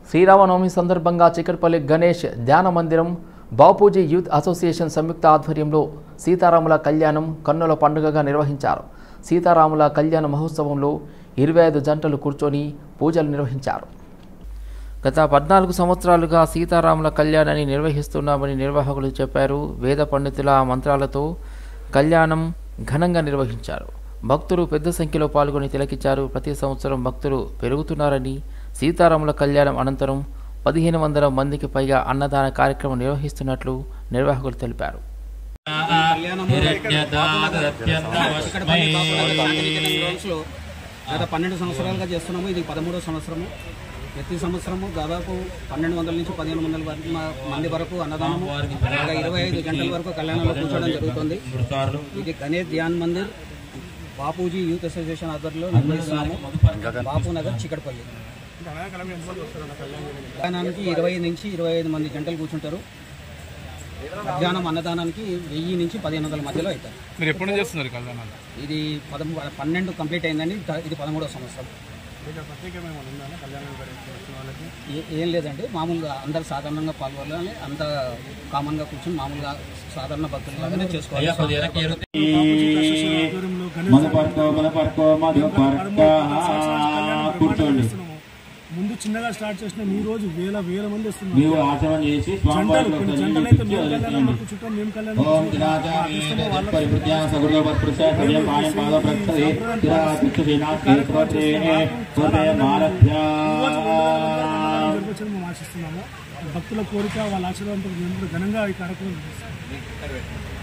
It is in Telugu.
శ్రీరామనవమి సందర్భంగా చికట్పల్లి గణేష్ ధ్యాన మందిరం బాపూజీ యూత్ అసోసియేషన్ సంయుక్త ఆధ్వర్యంలో సీతారాముల కళ్యాణం కన్నుల పండుగగా నిర్వహించారు. సీతారాముల కళ్యాణ మహోత్సవంలో 25 జంటలు కూర్చొని పూజలు నిర్వహించారు. గత 14 సంవత్సరాలుగా సీతారాముల కళ్యాణాన్ని నిర్వహిస్తున్నామని నిర్వాహకులు చెప్పారు. వేద పండితుల మంత్రాలతో కళ్యాణం ఘనంగా నిర్వహించారు. భక్తులు పెద్ద సంఖ్యలో పాల్గొని తిలకించారు. ప్రతి సంవత్సరం భక్తులు పెరుగుతున్నారని, సీతారాముల కళ్యాణం అనంతరం 1500 మందికి పైగా అన్నదాన కార్యక్రమం నిర్వహిస్తున్నట్లు నిర్వాహకులు తెలిపారు. గత 12 సంవత్సరాలుగా చేస్తున్నాము. ఇది 13వ సంవత్సరము. ప్రతి సంవత్సరము దాదాపు 1200 నుంచి 1500 మంది వరకు అన్నదానము, 25 గంటల వరకు కళ్యాణంలో కూర్చోవడం జరుగుతుంది. ఇది గణేష్ ధ్యాన్ మందిర్ బాపూజీ యూత్ అసోసియేషన్ ఆధ్వర్యంలో నిర్వహిస్తున్నాము. బాపు నగర్ చికట్పల్లి. కళ్యాణానికి 20 నుంచి 25 మంది జంటలు కూర్చుంటారు. మధ్యాహ్నం అన్నదానానికి 1000 నుంచి 1500 మధ్యలో అవుతారు. మీరు ఎప్పుడు చేస్తున్నారు కళ్యాణాలు? ఇది 12 కంప్లీట్ అయిందండి. ఇది 13వ సంవత్సరం. ఏం లేదండి, మామూలుగా అందరు సాధారణంగా పాల్గొనాలి. అంత కామన్గా కూర్చొని మామూలుగా సాధారణ భక్తులలాగానే చేసుకోవాలి. ముందు చిన్నగా స్టార్ట్ చేసిన ఈ రోజు వేల మంది వస్తున్నారు. ఆశిస్తున్నాము. భక్తుల కోరిక వాళ్ళ ఆశీర్వాదంతో ఘనంగా ఈ కార్యక్రమం